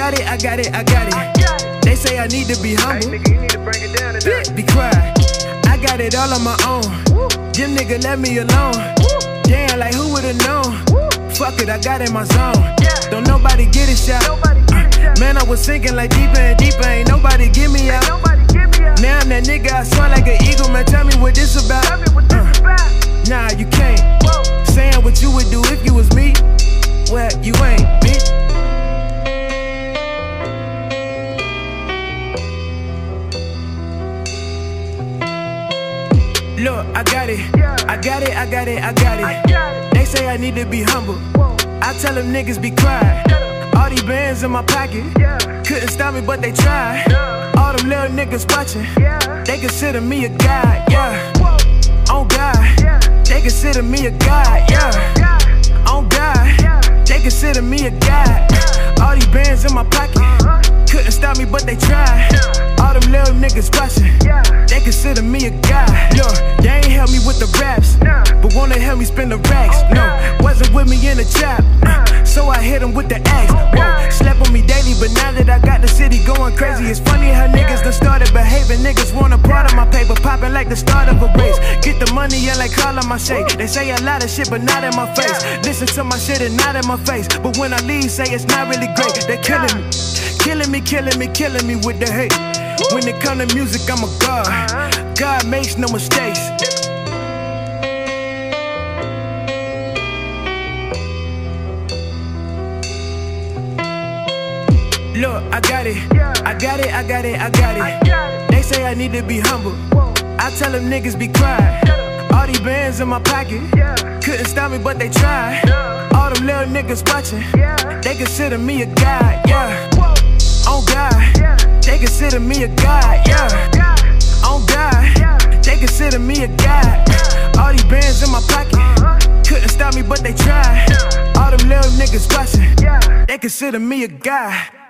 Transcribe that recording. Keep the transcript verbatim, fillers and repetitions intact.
got it, I got it, I got it. They say I need to be humble. Be quiet. I got it all on my own. Them nigga let me alone. Damn, like who would've known? Fuck it, I got in my zone. Don't nobody get it shot. Uh, man, I was sinking like deeper and deeper. Ain't nobody get me out. Now I'm that nigga, I soar like an eagle. Man, tell me what this about. Uh, nah, you can't. Saying what you would do if you was me. Well, you ain't, bitch. Look, I got it, I got it, I got it, I got it. They say I need to be humble. I tell them niggas be quiet. All these bands in my pocket couldn't stop me, but they tried. All them little niggas watching, they consider me a god, yeah. On God, they consider me a god, yeah. On God, they consider me a god. All these bands in my pocket couldn't stop me, but they tried. All them little niggas watching, they consider me a god. Look, they ain't help me with the raps, but wanna help me spin the racks. No, wasn't with me in the trap, uh, so I hit them with the axe. Whoa, slept on me daily, but now that I got the city going crazy, it's funny how niggas done started behaving. Niggas want a part of my paper, popping like the start of a race. Get the money and like call on my shake. They say a lot of shit, but not in my face. Listen to my shit and not in my face, but when I leave, say it's not really great. They killing me, killing me, killing me, killing me with the hate. When it come to music, I'm a god. God makes no mistakes. Look, I got it, I got it, I got it, I got it. They say I need to be humble. I tell them niggas be quiet. All these bands in my pocket couldn't stop me, but they tried. All them little niggas watching, they consider me a god, yeah. On God, they consider me a god, yeah. On God, they consider me a god. All these bands in my pocket couldn't stop me, but they tried. All them little niggas watching, they consider me a god.